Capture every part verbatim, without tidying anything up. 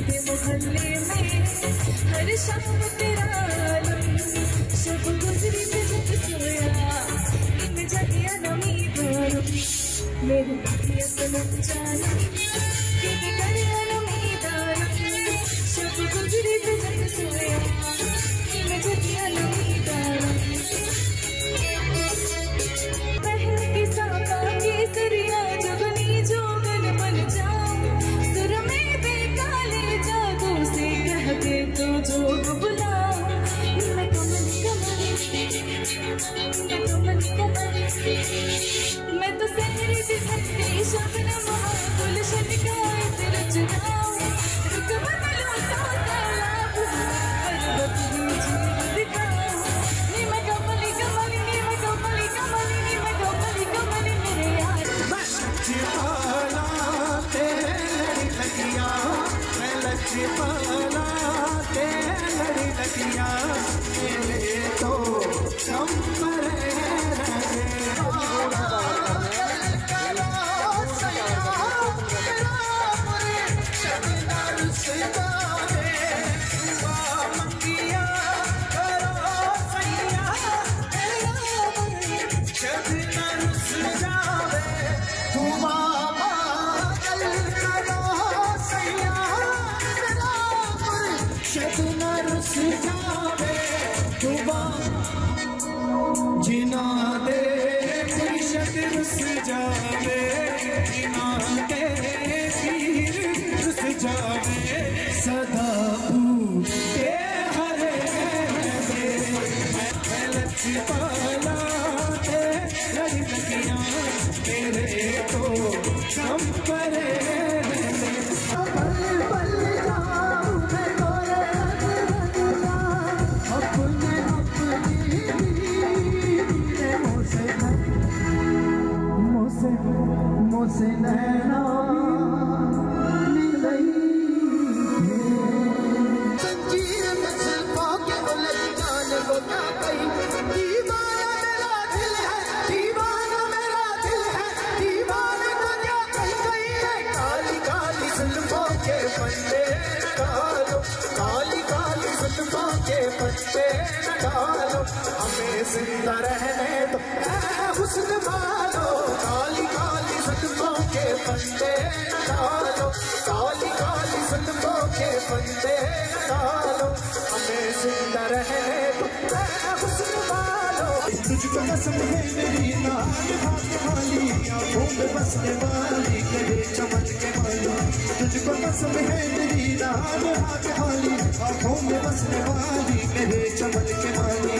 मेरे मोहल्ले में हर शाम तेरा आलम, शब गुजरी पे जब सोया इन जगिया नमी दारम, मेरे पिया सनम जाना कि करे नमी दारम, शब गुजरी पे जब सोया इन जगिया नमी दारम, पहल की साका की सरिया जबनी जोगन बन जाऊं, सुर में बेकाले जादू से कह दे तो जोग बुलाऊं, मैं कमली कमली मैं कमली कमली मैं तो सहरी सी सकती शबनम गुलशन का इत्र चुराऊं, रुक बदलो तो तालाब पर्वत भी जीव दिखाऊं, नी मैं कमली कमली नी मैं कमली कमली नी मैं कमली कमली मेरे यार लचपाला तेरे लड़कियां, मैं लचपाला तेरे लड़कियां, तेरे तो कमर जिना दे खुशक रुस जावे, जिना दे पीर रुस जावे, सदा पूते हरे मैं लचपाला ते लड़कियां, तेरे तो कम परे मुझसे नैना संजीर में सिल्पा के बोले जाने को क्या कही, दीवाना मेरा दिल है, दीवाना मेरा दिल है, दीवाने को क्या कही कही है, काली काली सिल्पों के पन्ने डालो, काली काली सिल्पों के पन्ने डालो, हमें जिंदा रहने दो हुस्न वालो, काली काली सदमों के फंदे डालो, काली काली सदमों के फंदे डालो, हमें जिंदा रहने दो हुस्न वालो, तुझको कसम है मेरी नाज खाली, आंखों में बसने वाली गले चमन के वाली, तुझको कसम है मेरी नाज खाली, आंखों में बसने वाली गले चमन के वाली,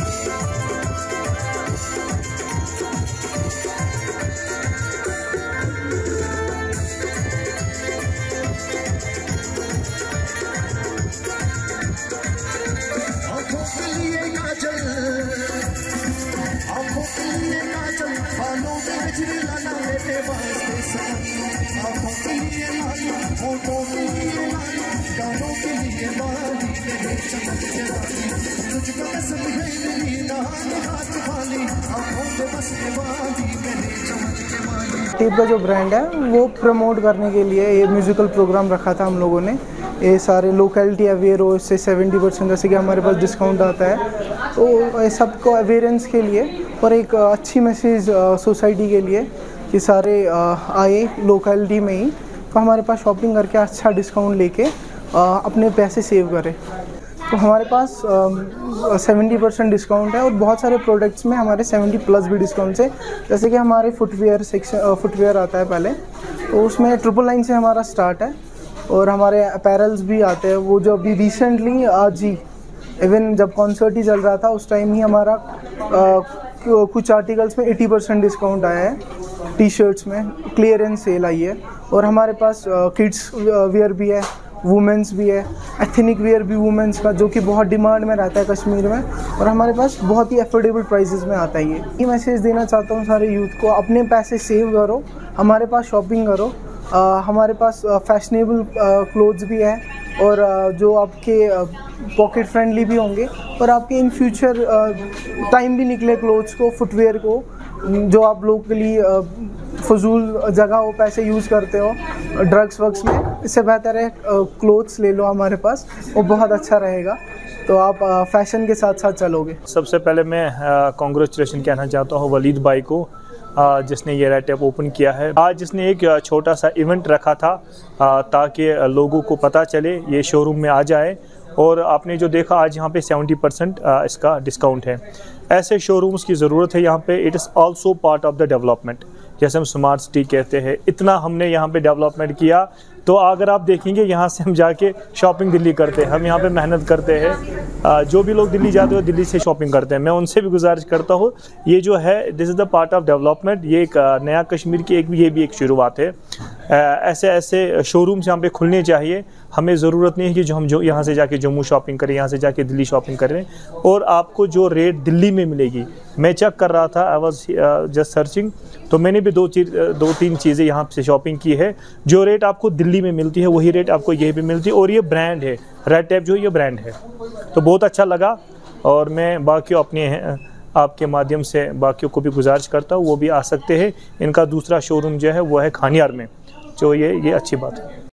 आंखों के लिए काजल, बालों में गजरी लाना मेरे वास्ते सनम, आंखों के लिए लाली, होठों के लिए लाली, गानों के लिए वाली, मेरे चमन के वाली, तुझको कसम है मेरी नाज हाथ वाली, आंखों में बसने वाली, मेरे चमन के वाली। टेप का जो ब्रांड है वो प्रमोट करने के लिए ये म्यूज़िकल प्रोग्राम रखा था हम लोगों ने, ये सारे लोकेलिटी अवेयर हो, इससे सेवेंटी परसेंट जैसे कि हमारे पास डिस्काउंट आता है, तो सबको अवेयरेंस के लिए और एक अच्छी मैसेज सोसाइटी के लिए कि सारे आए लोकेलिटी में ही, तो हमारे पास शॉपिंग करके अच्छा डिस्काउंट लेके अपने पैसे सेव करें। तो हमारे पास सेवेंटी परसेंट डिस्काउंट है और बहुत सारे प्रोडक्ट्स में हमारे सेवेंटी प्लस भी डिस्काउंट है, जैसे कि हमारे फुटवेयर सेक्शन फुटवेयर आता है पहले, तो उसमें ट्रिपल नाइन से हमारा स्टार्ट है, और हमारे अपैरल्स भी आते हैं, वो जो अभी रिसेंटली आज ही इवन जब कॉन्सर्ट ही चल रहा था उस टाइम ही हमारा आ, कुछ आर्टिकल्स में अस्सी परसेंट डिस्काउंट आया है, टी शर्ट्स में क्लियरेंस सेल आई है, और हमारे पास किड्स वेयर भी है, वुमेंस भी है, एथनिक वेयर भी वुमेंस का, जो कि बहुत डिमांड में रहता है कश्मीर में, और हमारे पास बहुत ही अफोर्डेबल प्राइसेस में आता है। ये ये मैसेज देना चाहता हूँ सारे यूथ को, अपने पैसे सेव करो, हमारे पास शॉपिंग करो, आ, हमारे पास फैशनेबल क्लोथ्स भी है, और आ, जो आपके पॉकेट फ्रेंडली भी होंगे, और आपके इन फ्यूचर टाइम भी निकले क्लोथ्स को, फुटवेयर को, जो आप लोग के लिए फजूल जगह हो पैसे यूज़ करते हो, ड्रग्स वग्स में, इससे बेहतर है क्लोथ्स ले लो हमारे पास, वो बहुत अच्छा रहेगा। तो आप फैशन के साथ साथ चलोगे। सबसे पहले मैं कॉन्ग्रेचुलेशन कहना चाहता हूँ वलीद भाई को, आ, जिसने ये रेड टैप ओपन किया है। आज जिसने एक छोटा सा इवेंट रखा था ताकि लोगों को पता चले, ये शोरूम में आ जाए। और आपने जो देखा आज यहाँ पे सेवेंटी परसेंट इसका डिस्काउंट है। ऐसे शोरूम्स की ज़रूरत है यहाँ पे। It is also part of the development, जैसे हम स्मार्ट सिटी कहते हैं। इतना हमने यहाँ पे डेवलपमेंट किया, तो अगर आप देखेंगे यहाँ से हम जाके शॉपिंग दिल्ली करते हैं, हम यहाँ पे मेहनत करते हैं। जो भी लोग दिल्ली जाते हैं दिल्ली से शॉपिंग करते हैं। मैं उनसे भी गुजारिश करता हूँ, ये जो है this is the part of development. ये एक नया कश्मीर की एक ये भी एक शुरुआत है। ऐसे ऐसे शोरूम्स यहाँ पे खुलने चाहिए। हमें ज़रूरत नहीं है कि जो हम जो यहाँ से जाके जम्मू शॉपिंग करें, यहाँ से जाके दिल्ली शॉपिंग करें। और आपको जो रेट दिल्ली में मिलेगी, मैं चेक कर रहा था, आई वाज जस्ट सर्चिंग, तो मैंने भी दो चीज़ दो तीन चीज़ें यहाँ से शॉपिंग की है। जो रेट आपको दिल्ली में मिलती है वही रेट आपको यहीं पे मिलती है। और ये ब्रांड है, रेड टैप जो है ये ब्रांड है। तो बहुत अच्छा लगा। और मैं बाकी अपने आपके माध्यम से बाकियों को भी गुजारिश करता हूँ, वो भी आ सकते हैं। इनका दूसरा शोरूम जो है वो है खानियार में, जो ये ये अच्छी बात है।